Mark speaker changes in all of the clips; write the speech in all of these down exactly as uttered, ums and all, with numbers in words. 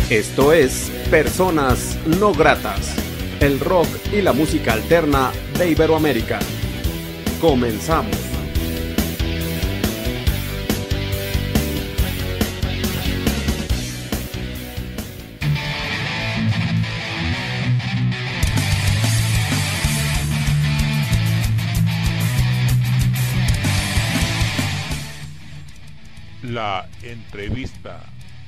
Speaker 1: Esto es Personas No Gratas, el rock y la música alterna de Iberoamérica. Comenzamos.
Speaker 2: La entrevista.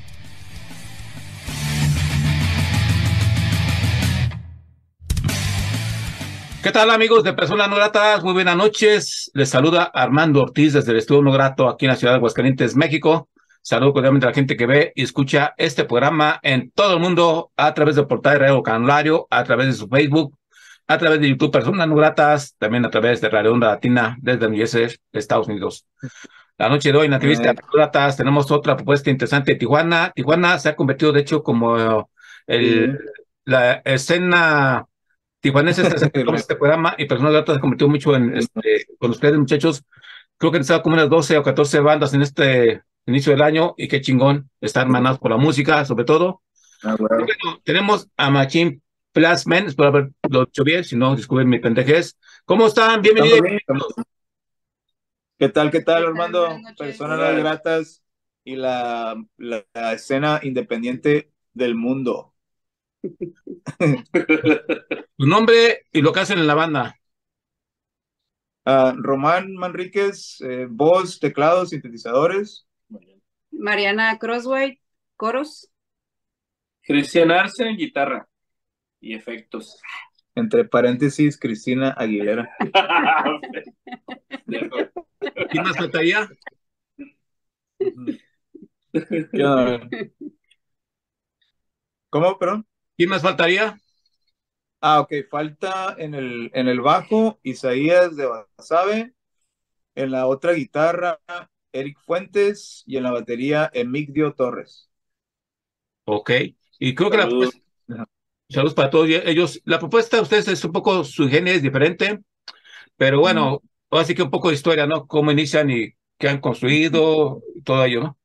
Speaker 3: ¿Qué tal, amigos de Personas No Gratas? Muy buenas noches. Les saluda Armando Ortiz desde el Estudio No Grato aquí en la ciudad de Aguascalientes, México. Saludo cordialmente a la gente que ve y escucha este programa en todo el mundo a través del portal de Radio Canulario, a través de su Facebook, a través de YouTube Personas No Gratas, también a través de Radio Onda Latina desde New Jersey, Estados Unidos. La noche de hoy en la entrevista de Personas No Gratas tenemos otra propuesta interesante de Tijuana. Tijuana se ha convertido, de hecho, como el, la escena tijuanense está haciendo este programa y Personas Gratas se convirtió mucho en, este, con ustedes, muchachos. Creo que han estado como unas doce o catorce bandas en este inicio del año y qué chingón estar hermanados por la música, sobre todo.
Speaker 4: Ah, bueno.
Speaker 3: Y bueno, tenemos a Machine Plasmen, espero haberlo hecho bien, si no, disculpen mi pendejez. ¿Cómo están? Bienvenidos.
Speaker 4: Estamos bien, estamos- ¿Qué tal, qué tal,
Speaker 5: ¿Qué tal?
Speaker 4: Armando?
Speaker 5: Buenas noches.
Speaker 4: Personas no gratas y la, la, la escena independiente del mundo.
Speaker 3: Tu nombre y lo que hacen en la banda.
Speaker 4: Ah, Román Manríquez, eh, voz, teclados, sintetizadores.
Speaker 5: Mariana Crosswhite, coros.
Speaker 6: Cristian Arce, guitarra y efectos.
Speaker 4: Entre paréntesis, Cristina Aguilera.
Speaker 3: ¿Quién más faltaría?
Speaker 4: ¿Qué onda? ¿Cómo, perdón?
Speaker 3: ¿Quién más faltaría?
Speaker 4: Ah, ok, falta en el, en el bajo Isaías de Basabe, en la otra guitarra Eric Fuentes y en la batería Emigdio Torres.
Speaker 3: Ok. Y creo que la
Speaker 6: Saludos.
Speaker 3: propuesta, saludos para todos ellos. La propuesta de ustedes es un poco su ingenio, es diferente, pero bueno, así que un poco de historia, ¿no? Cómo inician y qué han construido y todo ello, ¿no?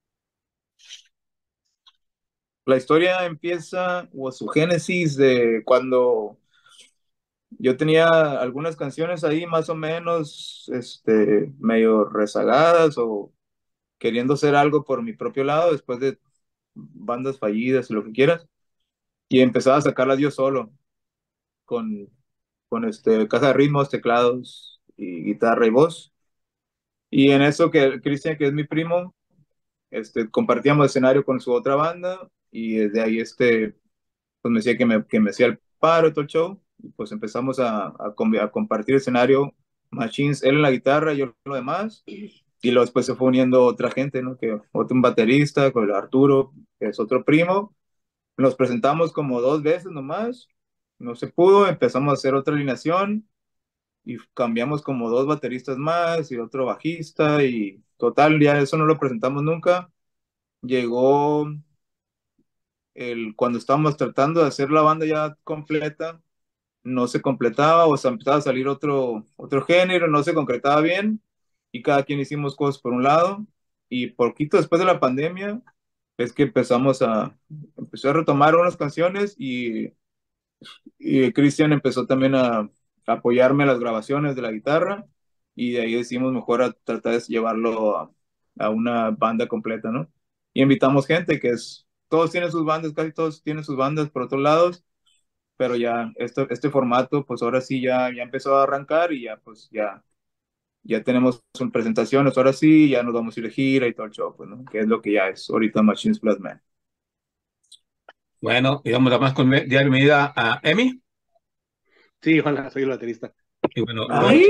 Speaker 4: La historia empieza, o su génesis, de cuando yo tenía algunas canciones ahí más o menos, este, medio rezagadas o queriendo hacer algo por mi propio lado después de bandas fallidas y lo que quieras. Y empezaba a sacarlas yo solo, con, con este, caja de ritmos, teclados y guitarra y voz. Y en eso que Cristian, que es mi primo, este, compartíamos escenario con su otra banda y desde ahí este, pues me decía que me, que me hacía el paro y todo el show. Y pues empezamos a, a, com- a compartir escenario, Machines, él en la guitarra, yo en lo demás. Y luego después se fue uniendo otra gente, ¿no? Que otro un baterista, con el Arturo, que es otro primo. Nos presentamos como dos veces nomás, no se pudo, empezamos a hacer otra alineación y cambiamos como dos bateristas más y otro bajista y total, ya eso no lo presentamos nunca. Llegó el, cuando estábamos tratando de hacer la banda ya completa, no se completaba o se empezaba a salir otro, otro género, no se concretaba bien y cada quien hicimos cosas por un lado y poquito después de la pandemia es que empezamos a, empezó a retomar unas canciones y, y Cristian empezó también a, a apoyarme en las grabaciones de la guitarra y de ahí decidimos mejor a tratar de llevarlo a, a una banda completa, ¿no? Y invitamos gente que es, todos tienen sus bandas, casi todos tienen sus bandas por otros lados, pero ya esto, este formato, pues ahora sí ya, ya empezó a arrancar y ya pues ya, ya tenemos sus presentaciones, ahora sí ya nos vamos a ir de gira y todo el show, pues, ¿no? Que es lo que ya es ahorita Machines Plus Man.
Speaker 3: Bueno, y damos la más con ya bienvenida a Emi.
Speaker 7: Sí, hola, soy el baterista.
Speaker 3: Y bueno,
Speaker 4: ¡Ay!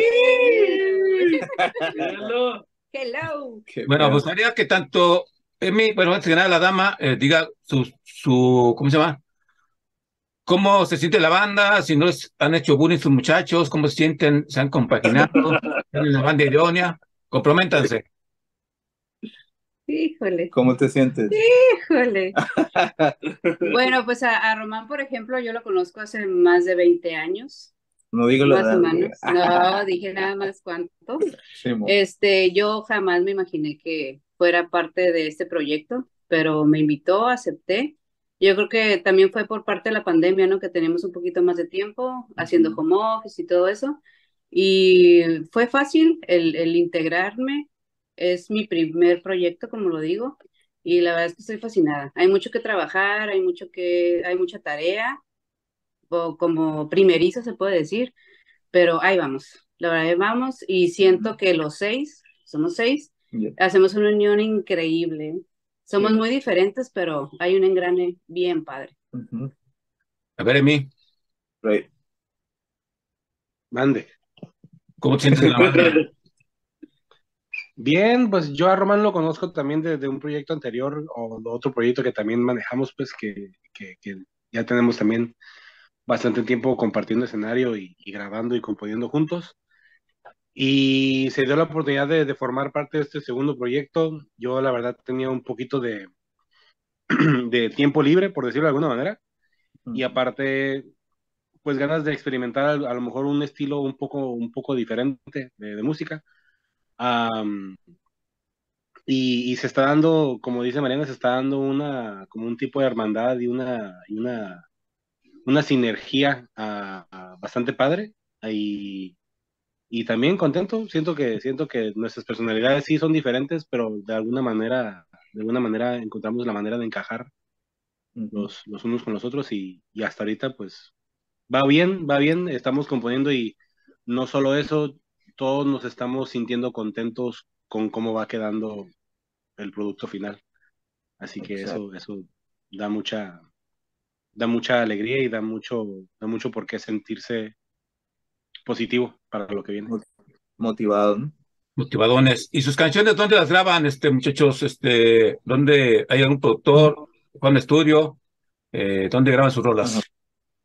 Speaker 6: Míralo.
Speaker 5: Hello.
Speaker 4: Qué
Speaker 3: bueno, me
Speaker 4: pedo.
Speaker 3: gustaría que tanto Emi, bueno, antes que nada la dama, eh, diga su, su, ¿cómo se llama? ¿Cómo se siente la banda? Si no es- han hecho bullying sus muchachos, ¿cómo se sienten? ¿Se han compaginado? ¿Están en la banda idónea? Comprométanse.
Speaker 5: Híjole,
Speaker 4: ¿Cómo te sientes?
Speaker 5: híjole. Bueno, pues a, a Román, por ejemplo, yo lo conozco hace más de veinte años,
Speaker 4: No digo la
Speaker 5: más o
Speaker 4: edad.
Speaker 5: menos. No, dije nada más cuánto.
Speaker 4: Sí, mo.
Speaker 5: Este, yo jamás me imaginé que fuera parte de este proyecto, pero me invitó, acepté. Yo creo que también fue por parte de la pandemia, ¿no? Que teníamos un poquito más de tiempo haciendo home office y todo eso. Y fue fácil el, el integrarme. Es mi primer proyecto, como lo digo, y la verdad es que estoy fascinada. Hay mucho que trabajar, hay mucho que, hay mucha tarea, o como primerizo se puede decir, pero ahí vamos. La verdad, ahí vamos, y siento que los seis, somos seis,
Speaker 4: Yeah.
Speaker 5: hacemos una unión increíble. Somos
Speaker 4: Sí.
Speaker 5: muy diferentes, pero hay un engrane bien padre.
Speaker 4: Ujú.
Speaker 3: A ver, Emi,
Speaker 4: Right.
Speaker 7: Mande.
Speaker 3: ¿cómo te sientes en la banda?
Speaker 7: Bien, pues yo a Román lo conozco también de, de un proyecto anterior o de otro proyecto que también manejamos, pues que, que, que ya tenemos también bastante tiempo compartiendo escenario y, y grabando y componiendo juntos. Y se dio la oportunidad de, de formar parte de este segundo proyecto. Yo la verdad tenía un poquito de, de tiempo libre, por decirlo de alguna manera, y aparte, pues ganas de experimentar a, a lo mejor un estilo un poco, un poco diferente de, de música. Um, y, y se está dando, como dice Mariana, se está dando una, como un tipo de hermandad y una, y una, una sinergia ah, ah, bastante padre. Y, y también contento, siento que, siento que nuestras personalidades sí son diferentes, pero de alguna manera, de alguna manera encontramos la manera de encajar
Speaker 4: Ujú.
Speaker 7: los, los unos con los otros y, y hasta ahorita pues va bien, va bien, estamos componiendo y no solo eso, todos nos estamos sintiendo contentos con cómo va quedando el producto final. Así que
Speaker 4: Exacto.
Speaker 7: eso, eso da mucha, da mucha alegría y da mucho, da mucho por qué sentirse positivo para lo que viene.
Speaker 4: Motivado, ¿no?
Speaker 3: Motivadones. ¿Y sus canciones dónde las graban, este, muchachos? Este, ¿dónde hay algún productor, Juan Estudio? Eh, ¿dónde graban sus rolas?
Speaker 4: Ajá.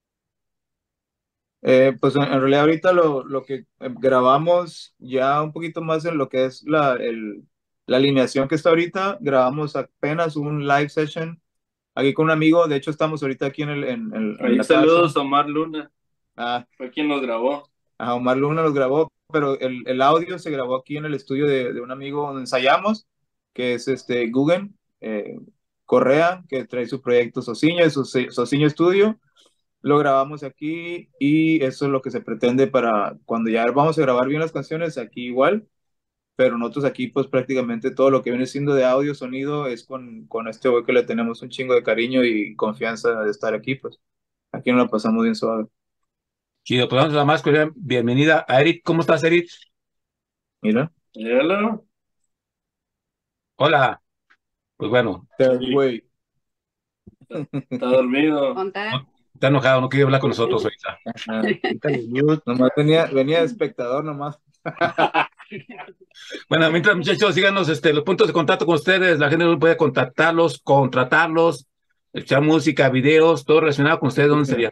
Speaker 4: Eh, pues en, en realidad ahorita lo, lo que eh, grabamos ya un poquito más en lo que es la, el, la alineación que está ahorita, grabamos apenas un live session aquí con un amigo. De hecho estamos ahorita aquí en, el, en, en- en
Speaker 6: Ahí
Speaker 4: la
Speaker 6: saludos
Speaker 4: casa.
Speaker 6: a Omar Luna,
Speaker 4: Ah,
Speaker 6: fue quien nos grabó.
Speaker 4: a Omar Luna los grabó, pero el, el audio se grabó aquí en el estudio de, de un amigo donde ensayamos, que es este Guggen eh, Correa, que trae su proyecto Sociño, su Sociño Studio. Lo grabamos aquí y eso es lo que se pretende para cuando ya vamos a grabar bien las canciones aquí igual, pero nosotros aquí pues prácticamente todo lo que viene siendo de audio, sonido es con, con este güey que le tenemos un chingo de cariño y confianza de estar aquí, pues aquí nos la pasamos bien suave.
Speaker 3: Chido, pues vamos a la más cordial bienvenida a Eric. ¿Cómo estás, Eric?
Speaker 4: Mira,
Speaker 6: Míralo.
Speaker 3: Hola. Pues bueno,
Speaker 4: Third Way.
Speaker 6: Está dormido.
Speaker 5: ¿Contar?
Speaker 3: está enojado, no quiere hablar con nosotros ahorita.
Speaker 4: Ah,
Speaker 7: Quítale mute.
Speaker 4: nomás venía, venía de espectador nomás.
Speaker 3: Bueno, mientras, muchachos, síganos este, los puntos de contacto con ustedes. La gente puede contactarlos, contratarlos, echar música, videos, todo relacionado con ustedes. ¿Dónde sería?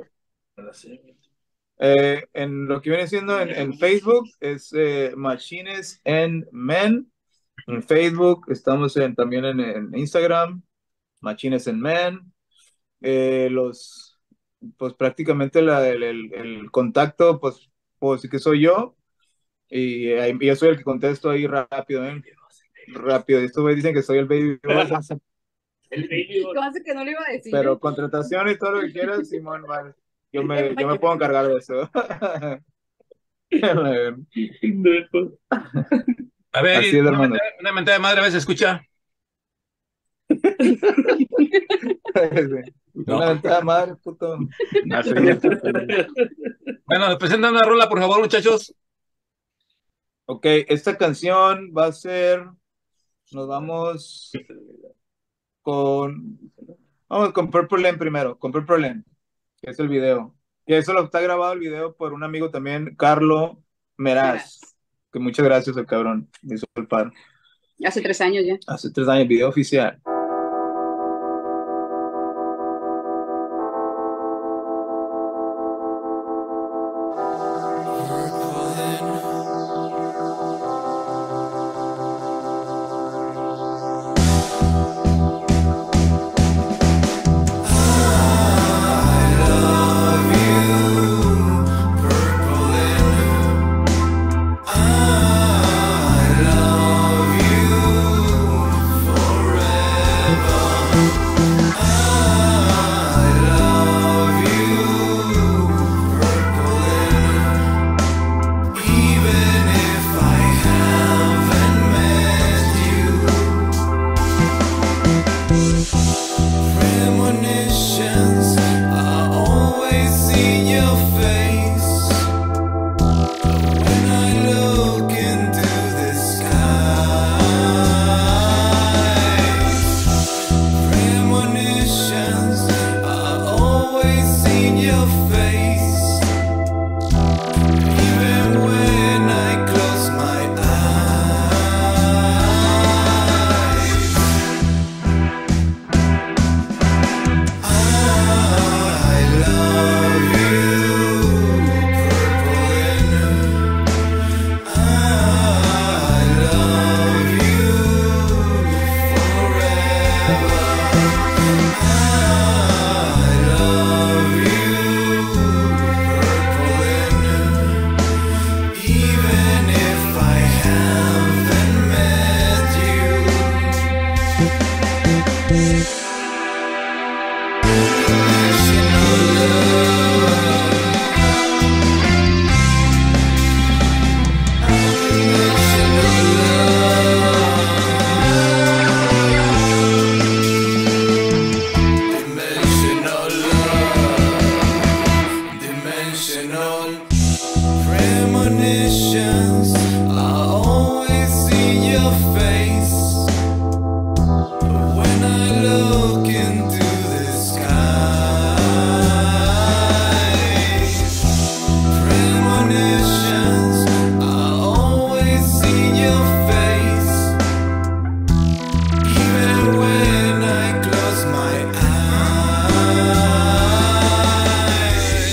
Speaker 4: Eh, en lo que viene siendo en, en Facebook es eh, Machines and Men. En Facebook estamos en, también en, en Instagram, Machines and Men. Eh, los, pues prácticamente la, el, el, el contacto, pues, pues que soy yo. Y eh, yo soy el que contesto ahí rápido, ¿eh? Rápido. Estos güeyes dicen que soy el baby boss,
Speaker 6: El baby boy.
Speaker 5: Cosa que no lo iba a decir.
Speaker 4: pero contratación y todo lo que quieras, Simón, vale. Yo me, yo me puedo encargar de eso.
Speaker 6: Pendejo.
Speaker 3: A ver,
Speaker 4: Así
Speaker 3: Eric,
Speaker 4: es,
Speaker 3: una,
Speaker 4: hermano.
Speaker 3: mentada, una mentada de madre a veces escucha. No.
Speaker 4: Una ventada madre, puto.
Speaker 7: Así es.
Speaker 3: Bueno, presentan una rola, por favor, muchachos.
Speaker 4: Ok, esta canción va a ser, nos vamos con, vamos con Purple Lamp primero, con Purple Lamp, que es el video. Que eso lo está grabado el video por un amigo también, Carlo Meraz, que muchas gracias al cabrón, me hizo el par.
Speaker 5: Hace tres años ya.
Speaker 4: Hace tres años, video oficial.
Speaker 8: I love you forever. your face. Even when I close my eyes, I love you, purple and I love you forever. I love you, purple and even if I haven't met you. Unconditional love, unconditional love, dimensional love, dimensional premonitions are always in your face. When I look into the skies, premonitions are always in your face. Even when I close my eyes,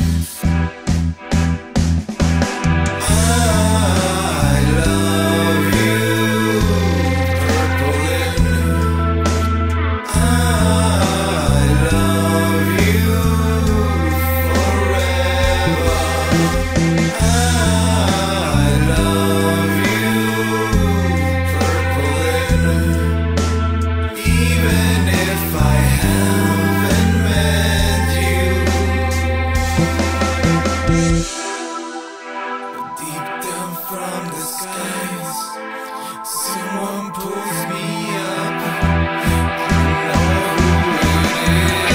Speaker 8: I love you, purple and I love you forever. I love you, purple and even if I haven't met you. Deep down from the skies, someone pulls me up. I know who it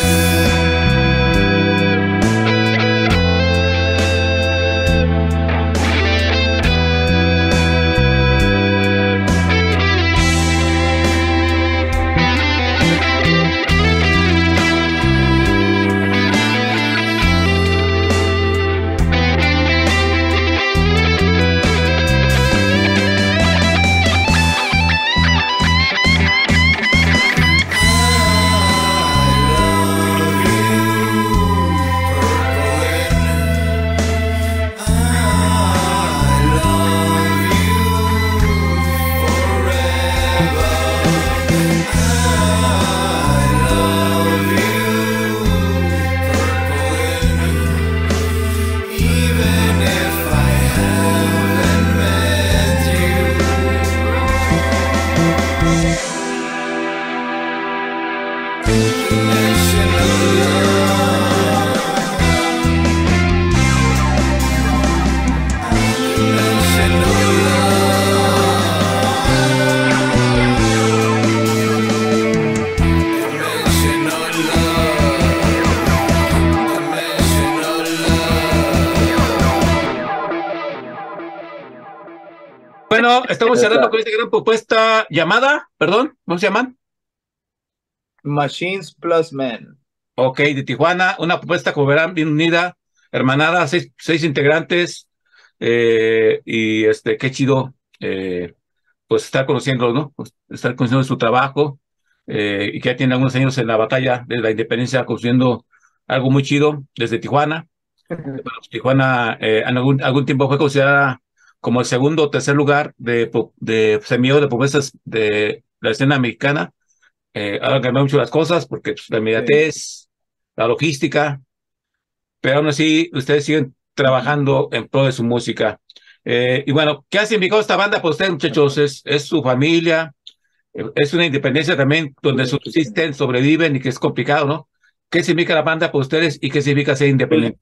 Speaker 3: Bueno, estamos cerrando con esta gran propuesta llamada, perdón, ¿cómo se llaman?
Speaker 4: Machines Plus Men.
Speaker 3: Ok, de Tijuana, una propuesta, como verán, bien unida, hermanada, seis, seis integrantes, eh, y este, qué chido, eh, pues estar conociendo, ¿no? Pues, estar conociendo su trabajo, eh, y que ya tiene algunos años en la batalla de la independencia, construyendo algo muy chido desde Tijuana. Bueno, Tijuana eh, en algún, algún tiempo fue considerada como el segundo o tercer lugar de, po- de semillero de propuestas de la escena mexicana. Eh, ahora cambiado mucho las cosas porque pues, la inmediatez, la logística, pero aún así ustedes siguen trabajando en pro de su música. Eh, y bueno, ¿qué ha significado esta banda para ustedes, muchachos? Es, es su familia, eh, es una independencia también donde subsisten, sobreviven y que es complicado, ¿no? ¿Qué significa la banda para ustedes y qué significa ser independiente?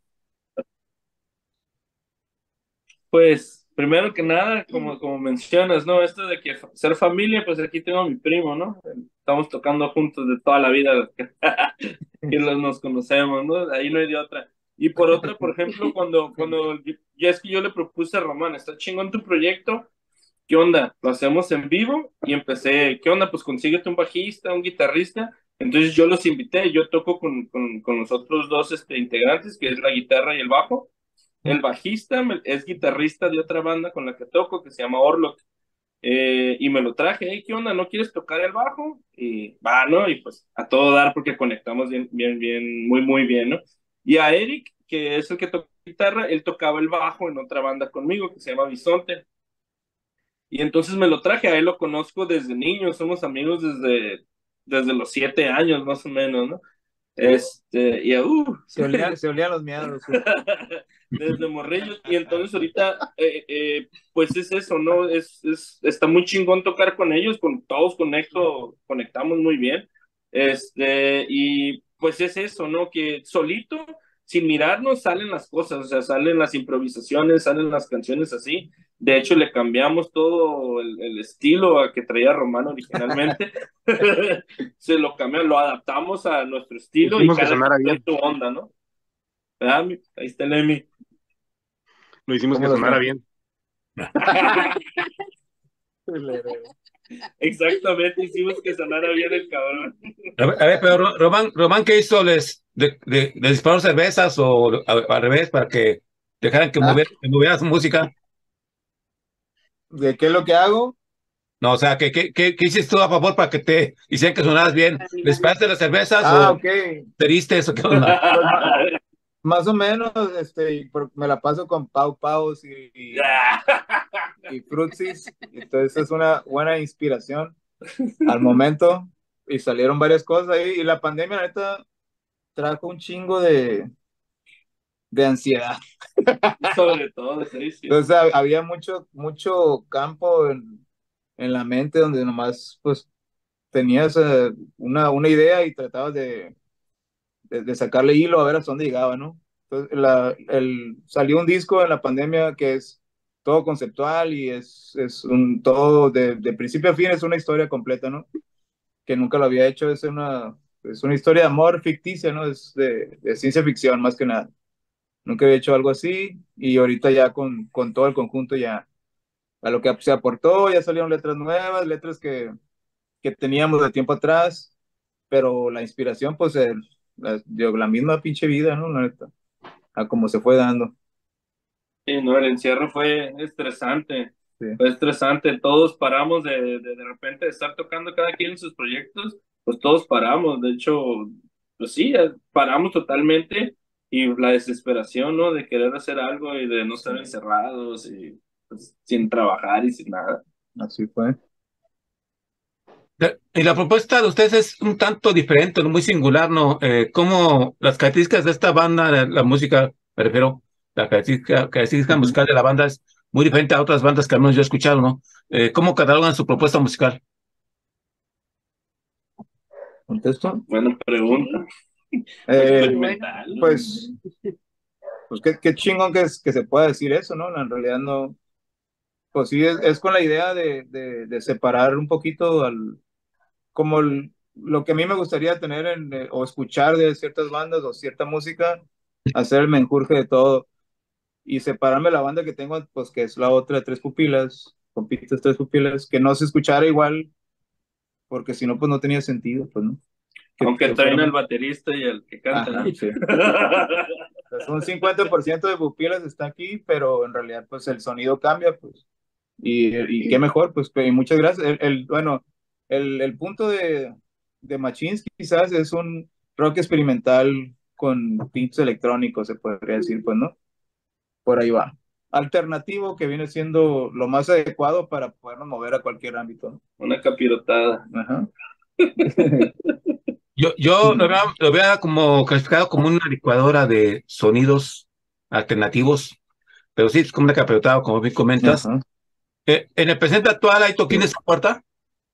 Speaker 6: Pues, primero que nada, como, como mencionas, ¿no? Esto de que fa- ser familia, pues aquí tengo a mi primo, ¿no? Estamos tocando juntos de toda la vida y los, nos conocemos, ¿no? Ahí no hay de otra. Y por otra, por ejemplo, cuando, cuando yo- ya es que yo le propuse a Román, está chingón tu proyecto, ¿qué onda? ¿Lo hacemos en vivo? Y empecé, ¿qué onda? Pues consíguete un bajista, un guitarrista. Entonces yo los invité, yo toco con, con, con los otros dos este, integrantes, que es la guitarra y el bajo. El bajista me- es guitarrista de otra banda con la que toco, que se llama Orlok. Eh, y me lo traje, hey, ¿qué onda? ¿No quieres tocar el bajo? Y va, ¿no? Y pues a todo dar porque conectamos bien, bien, bien, muy, muy bien, ¿no? Y a Eric, que es el que toca guitarra, él tocaba el bajo en otra banda conmigo que se llama Bisonte. Y entonces me lo traje, a él lo conozco desde niño, somos amigos desde, desde los siete años más o menos, ¿no? Este, y uh,
Speaker 4: Se olían, se olían los miedos. Sí.
Speaker 6: desde morrillos. Y entonces ahorita, eh, eh, pues es eso, ¿no? Es, es, está muy chingón tocar con ellos, con todos conecto, conectamos muy bien. Este, y pues es eso, ¿no? Que solito, sin mirarnos, salen las cosas, o sea, salen las improvisaciones, salen las canciones así. De hecho, le cambiamos todo el, el estilo a que traía Romano originalmente. Se lo cambiamos, lo adaptamos a nuestro estilo y
Speaker 7: Hicimos que
Speaker 6: cada
Speaker 7: sonara
Speaker 6: quien trae
Speaker 7: bien.
Speaker 6: su onda, ¿no? ¿Verdad? mi- Ahí está el Emi.
Speaker 7: Lo hicimos que
Speaker 4: ¿Cómo lo
Speaker 7: sonara
Speaker 4: hacemos?
Speaker 7: bien.
Speaker 6: Exactamente, hicimos que sonara bien el cabrón.
Speaker 3: A ver, a ver, pero Ro- Román, Román, ¿qué hizo? ¿Les, de, de- les disparó cervezas o a- al revés para que dejaran que
Speaker 4: Ah,
Speaker 3: moviera, que moviera su música?
Speaker 4: ¿de qué es lo que hago?
Speaker 3: No, o sea, ¿qué, qué, qué, qué hiciste tú a favor para que te hicieran que sonaras bien? ¿Les
Speaker 5: Animales.
Speaker 3: paraste las cervezas
Speaker 4: Ah,
Speaker 3: o
Speaker 4: ok.
Speaker 3: te diste eso? ¿Qué onda?
Speaker 4: Pues ma- más o menos, este, y por- me la paso con Pau Paus y, y, y Frutsis. Entonces es una buena inspiración al momento. Y salieron varias cosas ahí. Y la pandemia, la neta, trajo un chingo de, de ansiedad.
Speaker 6: Sobre todo, sí, sí.
Speaker 4: Entonces ha- había mucho, mucho campo en, en la mente donde nomás pues tenías eh, una, una idea y tratabas de, de, de sacarle hilo a ver hasta dónde llegaba, ¿no? Entonces la, el, salió un disco en la pandemia que es todo conceptual y es, es un todo de, de principio a fin, es una historia completa, ¿no? Que nunca lo había hecho, es una, es una historia de amor ficticia, ¿no? Es de, de ciencia ficción más que nada. Nunca había hecho algo así y ahorita ya con, con todo el conjunto ya a lo que se aportó, ya salieron letras nuevas, letras que, que teníamos de tiempo atrás, pero la inspiración, pues, el, la, yo, la misma pinche vida, ¿no? La neta, a cómo se fue dando.
Speaker 6: Sí, no, el encierro fue estresante,
Speaker 4: Sí.
Speaker 6: fue estresante. Todos paramos de, de, de repente de estar tocando cada quien en sus proyectos, pues todos paramos. De hecho, pues sí, eh, paramos totalmente y la desesperación, ¿no? De querer hacer algo y de no estar encerrados y pues, sin trabajar y sin nada.
Speaker 4: Así fue.
Speaker 3: De- Y la propuesta de ustedes es un tanto diferente, ¿no? Muy singular, ¿no? Eh, ¿cómo las características de esta banda, la, la música, me refiero, la característica, característica
Speaker 4: Ujú.
Speaker 3: musical de la banda es muy diferente a otras bandas que al menos yo he escuchado, ¿no? Eh, ¿cómo catalogan su propuesta musical?
Speaker 4: ¿Contesto?
Speaker 6: Buena pregunta.
Speaker 4: Eh,
Speaker 6: Experimental.
Speaker 4: pues, pues qué, qué chingón que, es, que se pueda decir eso, ¿no? En realidad no, pues sí, es, es con la idea de, de, de separar un poquito al, como el- lo que a mí me gustaría tener en, eh, o escuchar de ciertas bandas o cierta música, hacer el menjurje de todo y separarme la banda que tengo, pues que es la otra de Tres Pupilas, compites Tres Pupilas, que no se escuchara igual, porque si no, pues no tenía sentido, pues no. Que,
Speaker 6: Aunque
Speaker 4: que
Speaker 6: traen
Speaker 4: fuera-
Speaker 6: al baterista y al que canta,
Speaker 4: Ajá,
Speaker 6: ¿no?
Speaker 4: sí. O sea, un cincuenta por ciento de Pupilas está aquí, pero en realidad, pues el sonido cambia, pues. Y, y qué mejor, pues, y muchas gracias. El, el- bueno, el, el punto de, de Machines quizás es un rock experimental con tintes electrónicos, se podría decir, pues, ¿no? Por ahí va. Alternativo que viene siendo lo más adecuado para podernos mover a cualquier ámbito, ¿no?
Speaker 6: Una capirotada.
Speaker 4: Ajá.
Speaker 3: Yo, yo lo veo, lo veo como clasificado como una licuadora de sonidos alternativos, pero sí, es como una caperutada, como bien comentas.
Speaker 4: Ajá.
Speaker 3: Eh, en el presente actual hay toquines a puerta.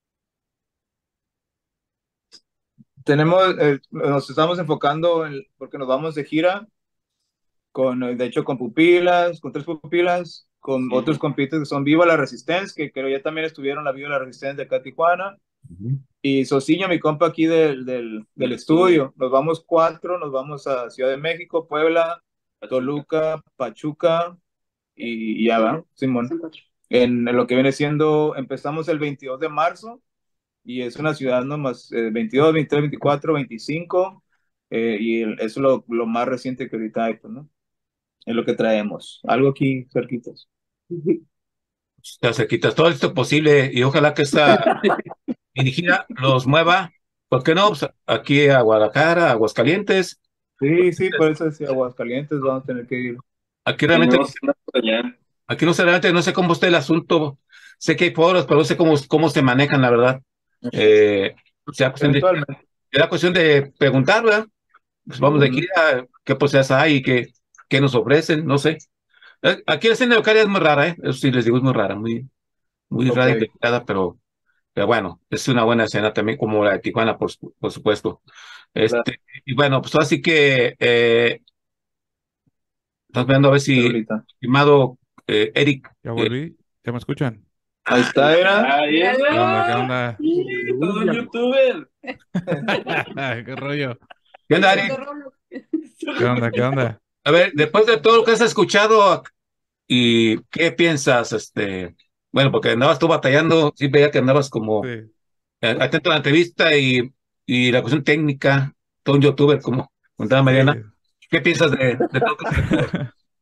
Speaker 4: Tenemos, eh, nos estamos enfocando en, porque nos vamos de gira con, eh, de hecho, con Pupilas, con Tres Pupilas, con
Speaker 6: Sí.
Speaker 4: otros compites que son Viva la Resistencia, que creo ya también estuvieron la Viva la Resistencia de acá en Tijuana, y Sociño, mi compa aquí del, del, del estudio. Nos vamos cuatro, nos vamos a Ciudad de México, Puebla, Toluca, Pachuca, y, y ya va, Simón.
Speaker 5: Son cuatro.
Speaker 4: En, en lo que viene siendo, empezamos el veintidós de marzo, y es una ciudad nomás, eh, veintidós, veintitrés, veinticuatro, veinticinco, eh, y el- eso es lo, lo más reciente que ahorita hay, pues, ¿no? Es lo que traemos. Algo aquí cerquitas.
Speaker 3: Te cerquitas todo esto posible y ojalá que esta dirigida los mueva, ¿por qué no? Pues aquí a Guadalajara, a Aguascalientes.
Speaker 4: Sí, sí, por eso decía Aguascalientes, vamos a tener que ir.
Speaker 3: Aquí realmente,
Speaker 6: Tenemos una por allá.
Speaker 3: aquí no sé, realmente no sé cómo está el asunto. Sé que hay foros, pero no sé cómo, cómo se manejan, la verdad. Eh, o sea, cuestión de,
Speaker 4: Eventualmente.
Speaker 3: era cuestión de preguntar, ¿verdad? Pues vamos de aquí a qué posibilidades hay y qué, qué nos ofrecen, no sé. Eh, Aquí la escena local es muy rara, ¿eh? Eso sí les digo, es muy rara, muy, muy rara y
Speaker 4: Ok.
Speaker 3: delicada, pero, pero bueno, es una buena escena también como la de Tijuana, por, su- por supuesto. Este, y bueno, pues así que eh, estamos viendo a ver si,
Speaker 4: Ahorita.
Speaker 3: estimado eh, Eric,
Speaker 2: Ya
Speaker 3: eh,
Speaker 2: volví. ¿Ya me escuchan?
Speaker 4: Ahí está, era.
Speaker 6: Ahí es,
Speaker 2: ¿Qué onda? ¿Qué onda?
Speaker 6: sí, todo un youtuber.
Speaker 2: ¿Qué rollo?
Speaker 3: ¿qué onda, Eric?
Speaker 2: ¿Qué onda? ¿Qué onda?
Speaker 3: A ver, después de todo lo que has escuchado, ¿y qué piensas? Este, bueno, porque andabas tú batallando, sí veía que andabas como
Speaker 2: Sí.
Speaker 3: eh, atento a la entrevista y, y la cuestión técnica, todo un youtuber, como contaba Mariana. ¿Qué piensas de, de todo esto?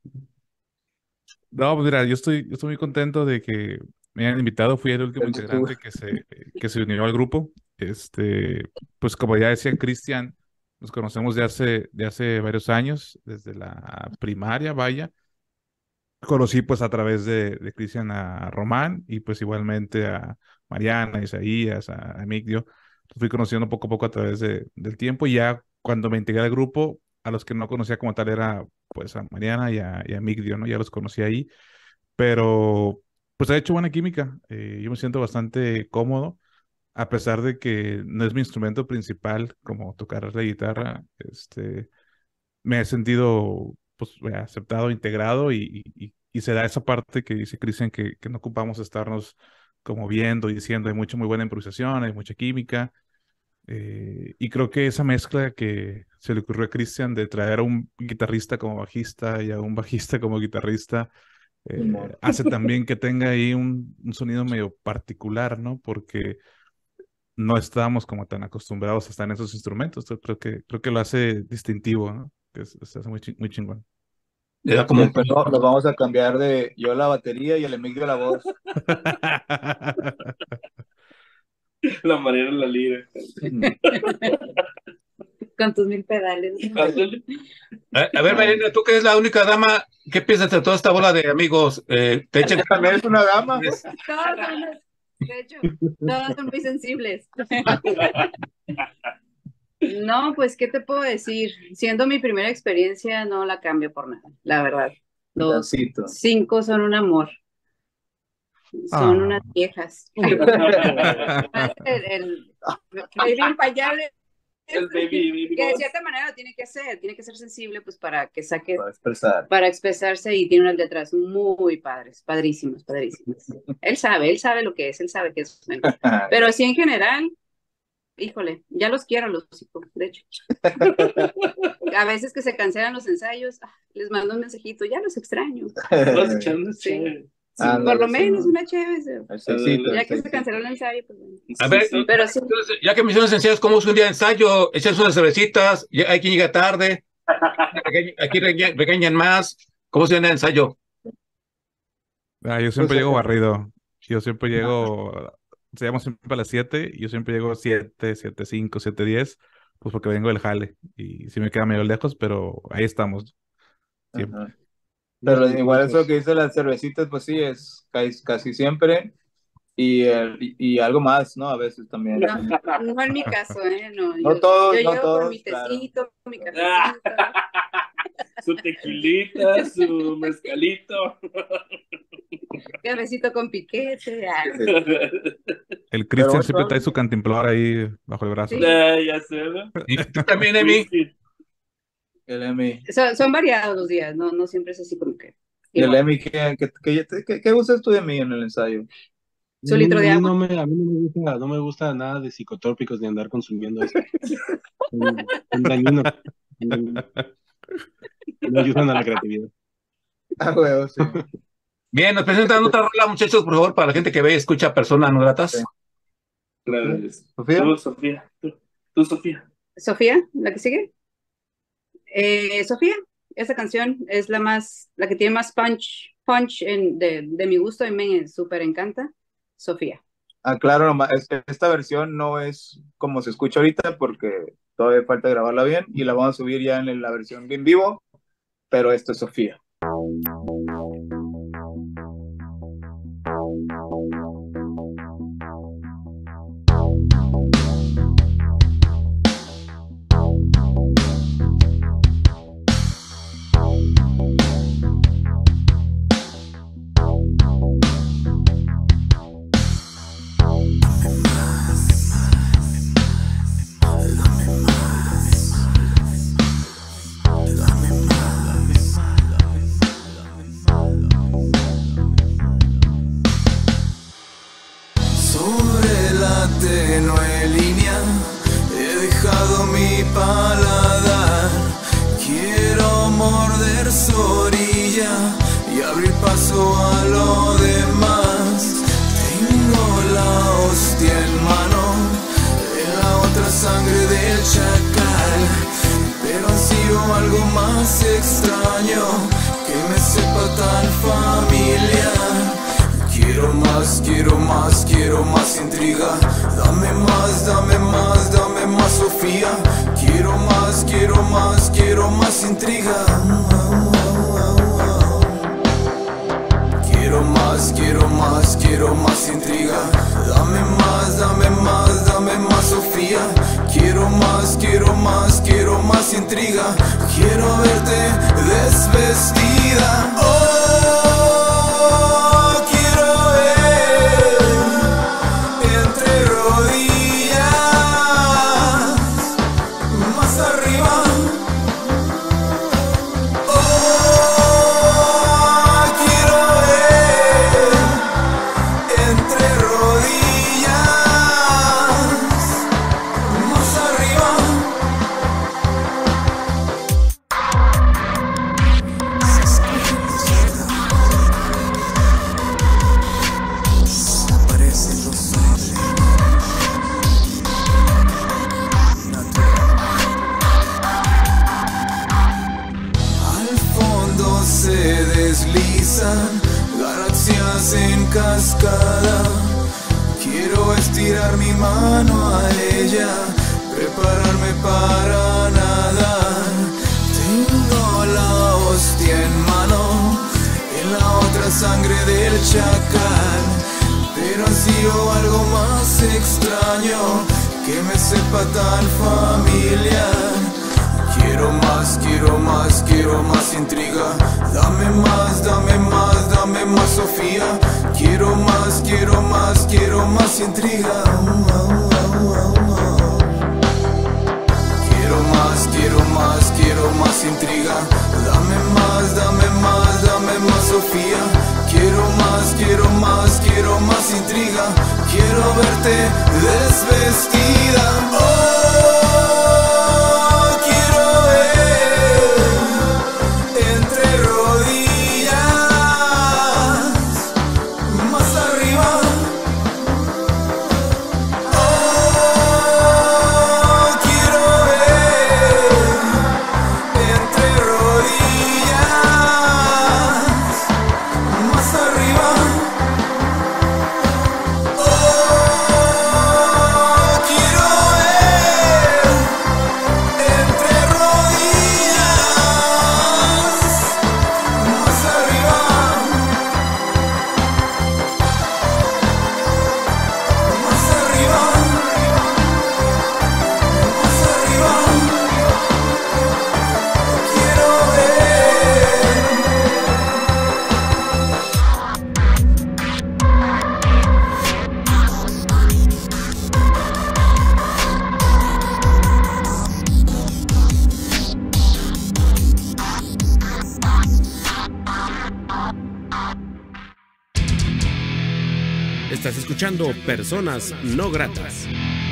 Speaker 2: No, pues mira, yo estoy, yo estoy muy contento de que me hayan invitado. Fui el último
Speaker 4: El
Speaker 2: integrante
Speaker 4: youtuber.
Speaker 2: que se, que se unió al grupo. Este, pues como ya decía Cristian, nos conocemos de hace, de hace varios años, desde la primaria, vaya. Conocí pues a través de, de Cristian a Román y pues igualmente a Mariana, a Isaías, a, a Migdio. Los fui conociendo poco a poco a través de- del tiempo y ya cuando me integré al grupo, a los que no conocía como tal era pues a Mariana y a, y a Migdio, ¿no? Ya los conocí ahí, pero pues ha hecho buena química. Eh, yo me siento bastante cómodo, a pesar de que no es mi instrumento principal como tocar la guitarra. Este, me he sentido pues eh, aceptado, integrado y, y, y se da esa parte que dice Cristian que, que no ocupamos estarnos como viendo y diciendo, hay mucha muy buena improvisación, hay mucha química. Eh, y creo que esa mezcla que se le ocurrió a Cristian de traer a un guitarrista como bajista y a un bajista como guitarrista, eh,
Speaker 4: Simón.
Speaker 2: hace también que tenga ahí un, un sonido medio particular, ¿no? Porque no estábamos como tan acostumbrados a estar en esos instrumentos. Entonces, creo que, creo que lo hace distintivo, ¿no? Que es- se hace muy, chi- muy chingón.
Speaker 3: Le da como un
Speaker 4: Después no, nos vamos a cambiar de yo la batería y el Emilio la voz.
Speaker 6: La Mariana la lira.
Speaker 5: Con tus mil pedales.
Speaker 6: Ándale.
Speaker 3: A, a ver, Mariana, tú que eres la única dama, ¿qué piensas de toda esta bola de amigos? Eh, ¿te echan
Speaker 4: También es una dama.
Speaker 5: Todos son, de hecho, todos son muy sensibles. No, pues, ¿qué te puedo decir? Siendo mi primera experiencia, no la cambio por nada, la verdad. Los
Speaker 4: Pedacito.
Speaker 5: cinco son un amor. Son
Speaker 2: Ah.
Speaker 5: unas viejas. El, el baby impayable,
Speaker 6: El baby, baby
Speaker 5: que de
Speaker 6: boss.
Speaker 5: cierta manera lo tiene que hacer, tiene que ser sensible, pues, para que saque,
Speaker 4: Para expresar.
Speaker 5: para expresarse, y tiene unas letras muy padres, padrísimas, padrísimas. Él sabe, él sabe lo que es, él sabe que es. Pero sí, en general, híjole, ya los quiero los chicos, de hecho. A veces que se cancelan los ensayos, ah, les mando un mensajito, ya los extraño.
Speaker 6: Vas echando
Speaker 5: Sí.
Speaker 6: chévere.
Speaker 5: Sí,
Speaker 4: Ándale,
Speaker 5: por lo
Speaker 4: sí,
Speaker 5: menos
Speaker 4: ¿no?
Speaker 5: una chévere.
Speaker 4: El seisito,
Speaker 5: Ya
Speaker 4: el
Speaker 5: que se
Speaker 4: seisito.
Speaker 5: canceló el ensayo, pues bueno.
Speaker 3: A ver,
Speaker 6: Sí, sí.
Speaker 5: Pero sí,
Speaker 3: entonces, ya que mencionas ensayos, ¿cómo es un día de ensayo? Echas unas cervecitas, ya hay quien llega tarde, aquí regañan, regañan más. ¿Cómo es un día de ensayo?
Speaker 2: Ah, yo siempre
Speaker 4: Pues,
Speaker 2: llego
Speaker 4: eh,
Speaker 2: barrido. Yo siempre llego, se llama siempre a las siete y yo siempre llego a siete, siete cinco, siete diez, pues porque vengo del jale y sí me queda medio lejos, pero ahí estamos. Siempre.
Speaker 4: Ajá. Pero igual eso que dice las cervecitas, pues sí, es casi, casi siempre. Y, el- y, y algo más, ¿no? A veces también.
Speaker 5: no, no en mi caso, ¿eh? No,
Speaker 4: No
Speaker 5: yo,
Speaker 4: todos,
Speaker 5: yo
Speaker 4: no
Speaker 5: llego
Speaker 4: todos,
Speaker 5: por mi
Speaker 4: claro.
Speaker 5: tecito, mi cafecito.
Speaker 6: Su tequilita, su mezcalito.
Speaker 5: Cafecito con piquete. ah.
Speaker 2: El Cristian
Speaker 4: bueno,
Speaker 2: siempre trae su cantimplora ahí bajo el brazo.
Speaker 5: Sí.
Speaker 6: Ya, ya sé, ¿no?
Speaker 3: ¿Y tú también, Emi?
Speaker 6: Whisky.
Speaker 4: El Emi.
Speaker 5: Son, son variados los días, no, no siempre es así como que.
Speaker 4: ¿Y el
Speaker 5: igual.
Speaker 4: Emi qué, qué, qué, qué- qué usas tú de mí en el ensayo?
Speaker 5: Su litro de
Speaker 7: a mí
Speaker 5: agua.
Speaker 7: no me, a mí no me gusta, no me gusta nada de psicotrópicos ni andar consumiendo eso. Son, son dañinos. No ayudan a la creatividad.
Speaker 4: Ah, huevo, sí.
Speaker 3: Bien, nos presentan otra rola, muchachos, por favor, para la gente que ve y escucha Personas No Gratas.
Speaker 4: Sí.
Speaker 6: Claro.
Speaker 4: Sofía.
Speaker 6: Tú, Sofía. Tú, tú, Sofía.
Speaker 5: Sofía, la que sigue. Eh, Sofía, esa canción es la más, la que tiene más punch, punch en, de, de mi gusto y me súper encanta. Sofía.
Speaker 4: Ah, claro, nomás, es que esta versión no es como se escucha ahorita porque todavía falta grabarla bien y la vamos a subir ya en la versión en vivo, pero esto es Sofía.
Speaker 8: Sobre la tenue línea he dejado mi paladar. Quiero morder su orilla y abrir paso a lo demás. Tengo la hostia en mano, en la otra sangre del chacal, pero ansío algo más extraño que me sepa tan familiar. Quiero más, quiero más, quiero más intriga. Dame más, dame más, dame más, Sofía. Quiero más, quiero más, quiero más intriga. Quiero más, quiero más, quiero más intriga. Dame más, dame más, dame más, Sofía. Quiero más, quiero más, quiero más intriga. Quiero verte desvestida. Oh, galaxias en cascada. Quiero estirar mi mano a ella, prepararme para nadar. Tengo la hostia en mano, en la otra sangre del chacal, pero ansío algo más extraño que me sepa tan familiar. Quiero más, quiero más, quiero más intriga. Dame más, dame más, dame más, Sofía. Quiero más, quiero más, quiero más intriga. Quiero más, quiero más, quiero más intriga. Dame más, dame más, dame más, Sofía. Quiero más, quiero más, quiero más intriga. Quiero verte desvestida. Oh,
Speaker 1: Estás escuchando Personas No Gratas.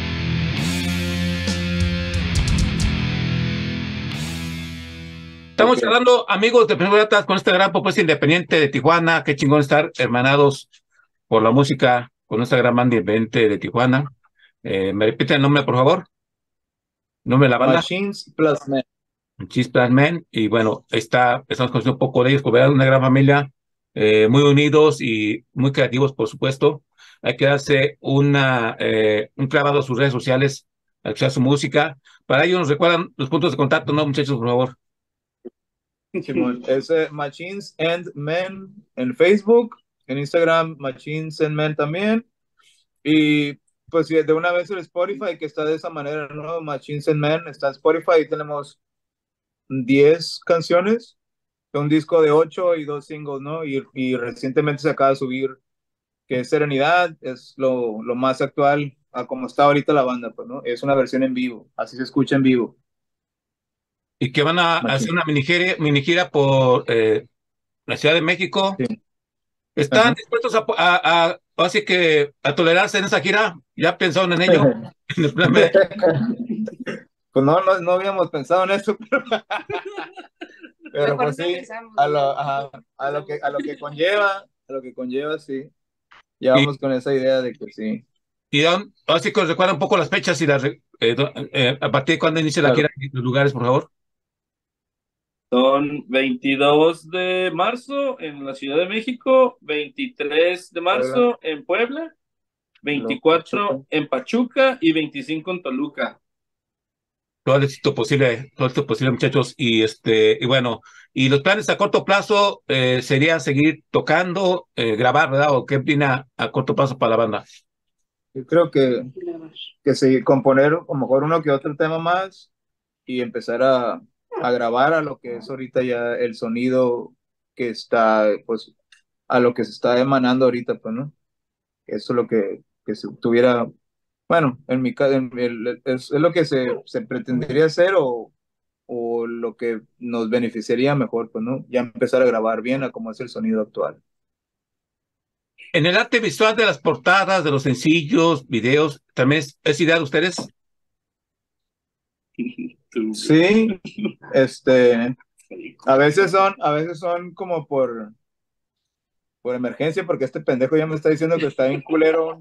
Speaker 3: Estamos cerrando, amigos de Personas No Gratas, con esta gran propuesta independiente de Tijuana. Qué chingón estar hermanados por la música con esta gran banda independiente de Tijuana. Eh, ¿me repite el nombre, por favor? ¿Nombre de la banda?
Speaker 4: Machines Plus Men.
Speaker 3: Cheese Plus Men. Y bueno, está, estamos conociendo un poco de ellos, porque es una gran familia, eh, muy unidos y muy creativos, por supuesto. Hay que darse una, eh, un clavado a sus redes sociales, a escuchar su música. Para ello nos recuerdan los puntos de contacto, ¿no, muchachos, por favor?
Speaker 4: Simón, es eh, Machines and Men en Facebook, en Instagram Machines and Men también. Y pues sí, de una vez el Spotify, que está de esa manera, ¿no? Machines and Men está en Spotify y tenemos diez canciones, un disco de ocho y dos singles, ¿no? Y, y recientemente se acaba de subir, que es Serenidad, es lo, lo más actual a como está ahorita la banda, pues, ¿no? Es una versión en vivo, así se escucha en vivo.
Speaker 3: Y que van a hacer
Speaker 4: Machín.
Speaker 3: una mini gira, mini gira por eh, la Ciudad de México.
Speaker 4: Sí.
Speaker 3: ¿Están
Speaker 4: Ajá.
Speaker 3: dispuestos a, a, a, así que a tolerarse en esa gira? ¿Ya pensaron en ello? En el plan B.
Speaker 4: Pues no, no, no habíamos pensado en eso, pero, pero
Speaker 5: Mejor
Speaker 4: pues
Speaker 5: no
Speaker 4: sí,
Speaker 5: pensamos,
Speaker 4: a lo,
Speaker 5: ¿no?
Speaker 4: ajá, a lo que, a lo que conlleva, a lo que conlleva, sí. Ya
Speaker 3: Y,
Speaker 4: vamos con esa idea de que sí.
Speaker 3: y dan- así que os recuerdan un poco las fechas y las, re- eh, do- eh, a partir de cuándo inicia la
Speaker 4: Claro.
Speaker 3: gira y los lugares, por favor.
Speaker 6: Son veintidós de marzo en la Ciudad de México, veintitrés de marzo en Puebla, veinticuatro en Pachuca y veinticinco en Toluca.
Speaker 3: Todo el éxito posible, todo el éxito posible, muchachos. Y este, y bueno, y los planes a corto plazo eh, sería seguir tocando, eh, grabar, ¿verdad? ¿O qué opina a corto plazo para la banda?
Speaker 4: Yo creo que, que sí, componer a lo mejor uno que otro tema más y empezar a, a grabar a lo que es ahorita ya el sonido que está, pues, a lo que se está emanando ahorita, pues, ¿no? Eso es lo que, que se tuviera, bueno, en mi caso, en el- es, es lo que se, se pretendería hacer o, o lo que nos beneficiaría mejor, pues, ¿no? Ya empezar a grabar bien a cómo es el sonido actual.
Speaker 3: En el arte visual de las portadas, de los sencillos, videos, ¿también es, es idea de ustedes?
Speaker 4: Sí, este, a veces son, a veces son como por, por emergencia, porque este pendejo ya me está diciendo que está bien culero.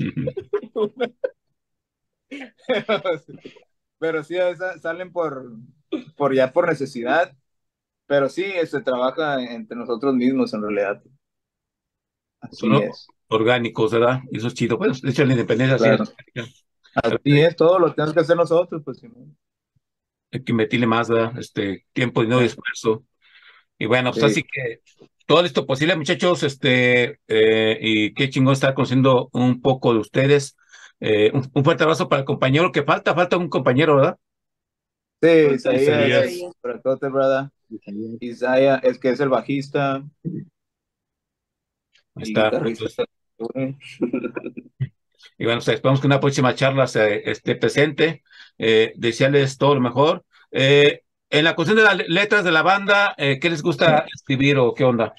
Speaker 4: Pero sí, a veces salen por, por ya por necesidad, pero sí, se trabaja entre nosotros mismos en realidad.
Speaker 3: Son
Speaker 4: Así es,
Speaker 3: orgánicos, ¿verdad? Y eso es chido. Bueno, de hecho, la independencia así
Speaker 4: claro.
Speaker 3: es.
Speaker 4: Así es, todo lo tenemos que hacer nosotros, pues. Simón.
Speaker 3: Hay que invertirle más, ¿verdad? Este, tiempo, dinero y esfuerzo. Y bueno, pues
Speaker 4: Sí.
Speaker 3: así que todo esto posible, muchachos, este, eh, y qué chingón estar conociendo un poco de ustedes. Eh, un, un fuerte abrazo para el compañero que falta, falta un compañero, ¿verdad?
Speaker 4: Sí,
Speaker 6: Isaías.
Speaker 4: Isaías, para todo, brother. Isaías, es que es el bajista
Speaker 3: Ahí
Speaker 4: y
Speaker 3: está.
Speaker 4: guitarrista.
Speaker 3: Entonces, y bueno, pues, esperamos que una próxima charla se esté presente. Eh, desearles todo lo mejor. Eh, en la cuestión de las letras de la banda, eh, ¿qué les gusta escribir o qué onda?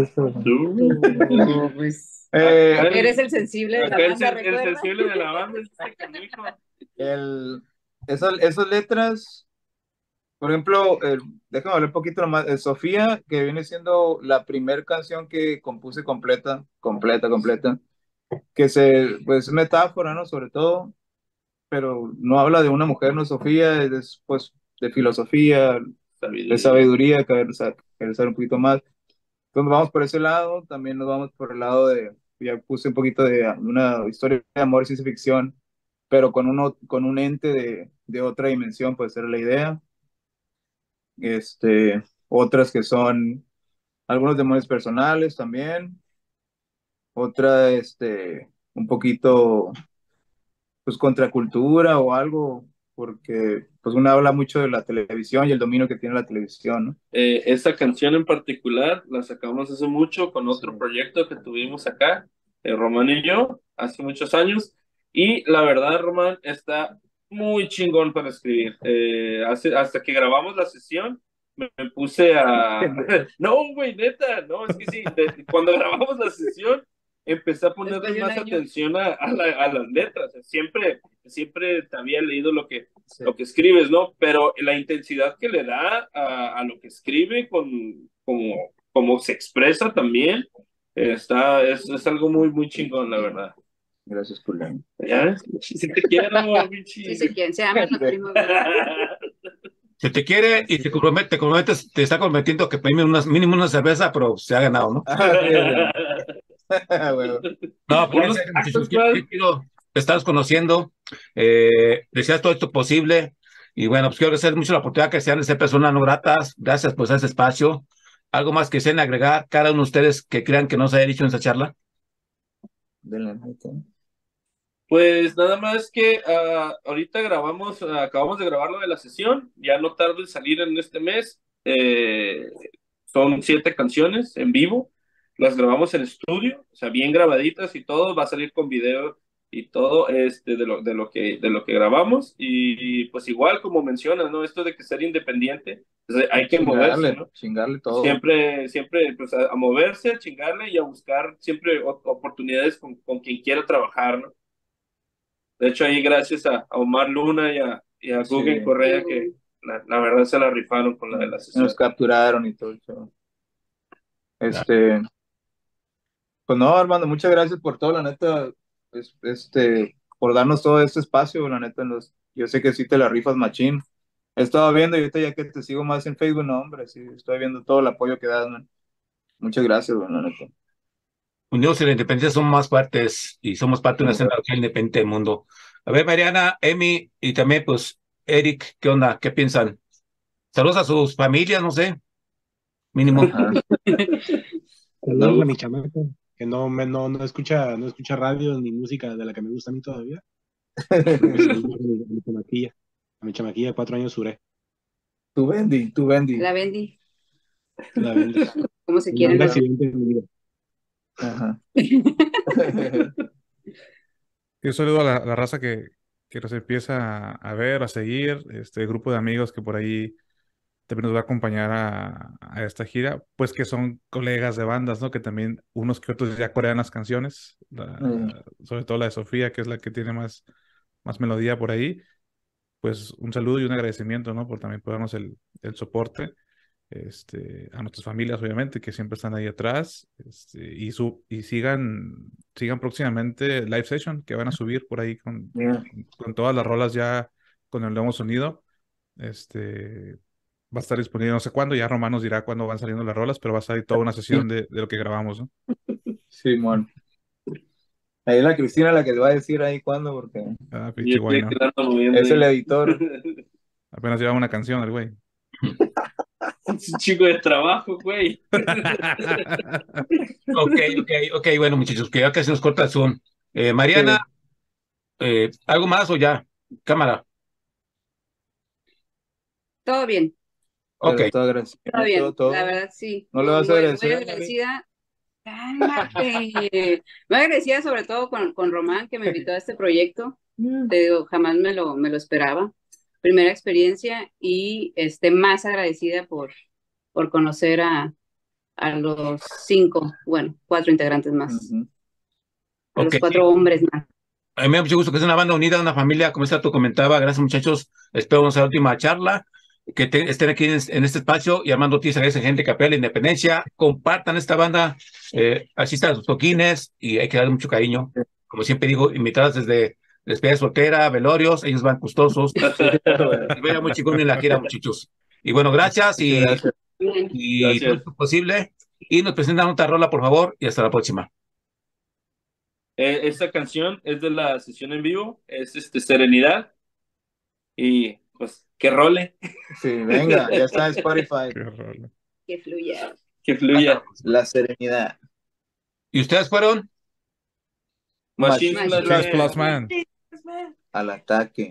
Speaker 4: Eh,
Speaker 6: Acá el-
Speaker 5: Eres el sensible de la
Speaker 6: acá el,
Speaker 5: banda,
Speaker 6: sen- el
Speaker 5: ¿recuerda?
Speaker 6: sensible de la banda es este canijo.
Speaker 4: el, esas, esas letras, por ejemplo, el- déjame hablar un poquito más. eh, Sofía, que viene siendo la primera canción que compuse completa, completa, completa, que se, pues, es metáfora, ¿no? Sobre todo, pero no habla de una mujer, no Sofía, es pues de filosofía, de sabiduría, que querer sa- querer saber un poquito más. Entonces vamos por ese lado, también nos vamos por el lado de, ya puse un poquito de una historia de amor y ciencia ficción, pero con, uno, con un ente de, de otra dimensión, puede ser la idea. Este, otras que son algunos demonios personales también, otra, este, un poquito, pues, contracultura o algo, porque pues uno habla mucho de la televisión y el dominio que tiene la televisión, ¿no?
Speaker 6: Eh, esta canción en particular la sacamos hace mucho con otro proyecto que tuvimos acá, eh, Román y yo, hace muchos años. Y la verdad, Román está muy chingón para escribir. Eh, hace, hasta que grabamos la sesión, me, me puse a... No, güey, neta, no, es que sí, de- cuando grabamos la sesión, empecé a ponerle
Speaker 5: Después de un
Speaker 6: más
Speaker 5: año.
Speaker 6: atención a, a, la- a las letras. Siempre, siempre te había leído lo que
Speaker 4: Sí.
Speaker 6: lo que escribes, ¿no? Pero la intensidad que le da a, a lo que escribe, con, como, como se expresa también, eh, está, es, es algo muy, muy chingón, la verdad.
Speaker 4: Gracias, Julián.
Speaker 6: ¿Ya ves? Si te quiero, bichi.
Speaker 5: Sí se quieren, se aman los primos, ¿verdad?
Speaker 3: Si te quiere y te compromete, te comprometes, te está comprometiendo que mínimo una, mínimo una cerveza, pero se ha ganado, ¿no?
Speaker 4: Ah, bueno.
Speaker 3: No, por
Speaker 6: Unos
Speaker 3: eso,
Speaker 6: tacos,
Speaker 3: muchachos,
Speaker 6: man.
Speaker 3: quiero, quiero estaros conociendo, eh, deseas todo esto posible, y bueno, pues quiero agradecer mucho la oportunidad que sean de ser personas no gratas, gracias por ese espacio. ¿Algo más que deseen agregar cada uno de ustedes que crean que no se haya dicho en esta charla?
Speaker 4: Denle, ok.
Speaker 6: Pues nada más que ah, ahorita grabamos, ah, acabamos de grabar lo de la sesión, ya no tarda en salir en este mes. Eh, son siete canciones en vivo, las grabamos en estudio, o sea, bien grabaditas y todo, va a salir con video y todo este de lo, de lo que de lo que grabamos. Y pues igual como mencionas, ¿no? Esto de que ser independiente, pues, hay que moverse,
Speaker 4: Chingarle,
Speaker 6: ¿no?
Speaker 4: chingarle todo.
Speaker 6: Siempre, siempre, pues a, a moverse, a chingarle y a buscar siempre o- oportunidades con, con quien quiera trabajar, ¿no? De hecho, ahí gracias a, a Omar Luna y a, y a Guggen
Speaker 4: Sí.
Speaker 6: Correa, que la, la verdad se la rifaron con la de la sesión.
Speaker 4: Nos capturaron y todo eso. Este, pues no, Armando, muchas gracias por todo, la neta, es- este, por darnos todo este espacio, la neta, nos, yo sé que sí te la rifas machín. He estado viendo y ahorita ya que te sigo más en Facebook, no, hombre, sí, estoy viendo todo el apoyo que das, man. Muchas gracias, güey, la neta.
Speaker 3: Unidos y la independencia somos más partes y somos parte de una escena local independiente del mundo. A ver, Mariana, Emi y también, pues, Eric, ¿qué onda? ¿Qué piensan? Saludos a sus familias, no sé, mínimo.
Speaker 4: Ajá.
Speaker 7: Saludos a mi chamaco, que no, me, no, no, escucha, no escucha radio ni música de la que me gusta a mí todavía. Saludos a mi, a mi chamaquilla, a mi chamaquilla de cuatro años suré.
Speaker 4: Tu Bendy, tu Bendy.
Speaker 5: La Bendy,
Speaker 7: La bendiga.
Speaker 5: como se
Speaker 7: Un
Speaker 5: quieren.
Speaker 7: accidente en mi vida.
Speaker 4: Ajá.
Speaker 2: Yo saludo a la, a la raza que, que nos empieza a, a ver, a seguir, este grupo de amigos que por ahí también nos va a acompañar a, a esta gira, pues que son colegas de bandas, ¿no? Que también unos que otros ya corean las canciones, la-
Speaker 4: Mm.
Speaker 2: sobre todo la de Sofía, que es la que tiene más, más melodía por ahí. Pues un saludo y un agradecimiento, ¿no? Por también por darnos el, el soporte. Este, a nuestras familias, obviamente, que siempre están ahí atrás, este, y, su, y sigan, sigan próximamente Live Session, que van a subir por ahí con,
Speaker 4: Yeah.
Speaker 2: con todas las rolas ya con el nuevo sonido. Este, va a estar disponible no sé cuándo, ya Román nos dirá cuándo van saliendo las rolas, pero va a salir toda una sesión de, de lo que grabamos, ¿no?
Speaker 4: Simón. Ahí la Cristina la que te va a decir ahí cuándo, porque
Speaker 2: Ah,
Speaker 6: Yo
Speaker 2: pinche
Speaker 6: estoy
Speaker 2: güey, ¿no?
Speaker 6: quedando moviendo
Speaker 4: es el
Speaker 6: ahí.
Speaker 4: editor.
Speaker 2: Apenas lleva una canción el güey.
Speaker 6: Es un chico de trabajo, güey.
Speaker 3: Ok, ok, ok, bueno, muchachos, que ya casi nos corta el Zoom. Eh, Mariana, eh, ¿algo más o ya? Cámara.
Speaker 5: Todo bien,
Speaker 3: Ok.
Speaker 4: Pero todo agradecido,
Speaker 5: todo bien,
Speaker 4: todo, todo.
Speaker 5: la verdad sí.
Speaker 4: ¿No le vas a
Speaker 5: Muy-
Speaker 4: agradecer
Speaker 5: Muy
Speaker 4: a mí?
Speaker 5: agradecida. Cálmate. Muy agradecida sobre todo con, con Román, que me invitó a este proyecto. Te digo, jamás me lo, me lo esperaba. Primera experiencia y este, más agradecida por, por conocer a, a los cinco, bueno, cuatro integrantes más,
Speaker 4: Ujú.
Speaker 5: a los
Speaker 3: Ok.
Speaker 5: cuatro hombres más.
Speaker 3: A mí me da mucho gusto que es una banda unida, una familia, como esta tú comentaba. Gracias, muchachos. Espero a la última charla, que te- estén aquí en, en este espacio. Y Armando Ortiz agradece gente que apela a la independencia. Compartan esta banda, eh, asistan a sus toquines y hay que darle mucho cariño. Como siempre digo, invitadas desde despedida soltera, velorios, ellos van gustosos. Y vaya muy chingón en la gira, muchachos. Y bueno, gracias y,
Speaker 4: Gracias.
Speaker 5: Bien.
Speaker 3: y
Speaker 6: Gracias.
Speaker 3: todo esto posible. Y nos presentan otra rola, por favor, y hasta la próxima.
Speaker 6: Eh, esta canción es de la sesión en vivo, es este Serenidad. Y pues que role,
Speaker 4: Sí, venga, ya está en Spotify.
Speaker 2: Qué rola.
Speaker 5: Que fluya.
Speaker 6: que fluya.
Speaker 4: La serenidad.
Speaker 3: ¿Y ustedes fueron?
Speaker 6: Machine
Speaker 5: Machine
Speaker 6: Plus
Speaker 2: Cheers,
Speaker 6: Man.
Speaker 2: Plus Man.
Speaker 4: Al ataque.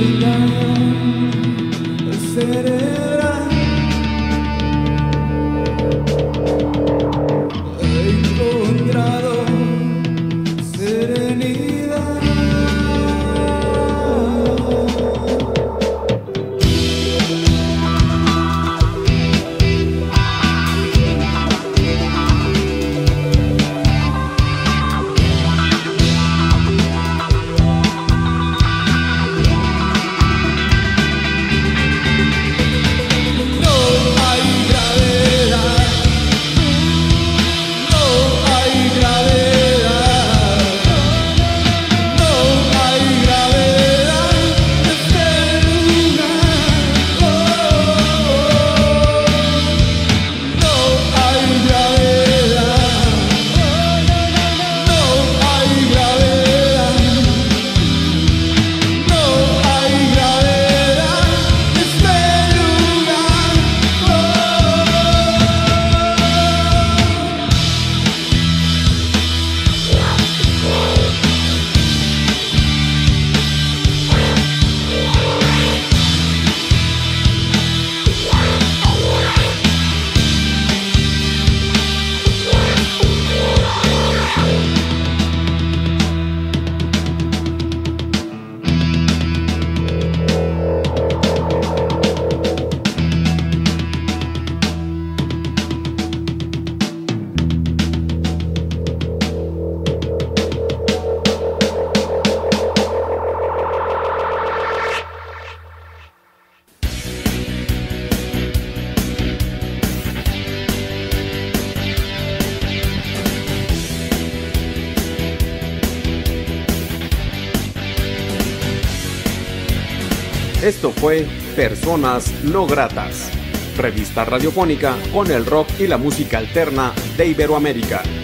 Speaker 1: Esto fue Personas No Gratas, revista radiofónica con el rock y la música alterna de Iberoamérica.